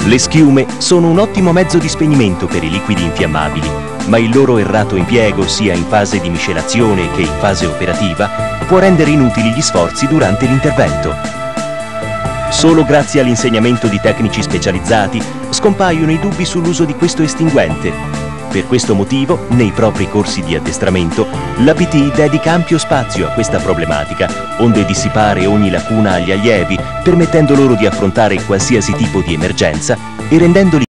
Le schiume sono un ottimo mezzo di spegnimento per i liquidi infiammabili, ma il loro errato impiego sia in fase di miscelazione che in fase operativa può rendere inutili gli sforzi durante l'intervento. Solo grazie all'insegnamento di tecnici specializzati scompaiono i dubbi sull'uso di questo estinguente. Per questo motivo, nei propri corsi di addestramento, l'ABT dedica ampio spazio a questa problematica, onde dissipare ogni lacuna agli allievi, permettendo loro di affrontare qualsiasi tipo di emergenza e rendendoli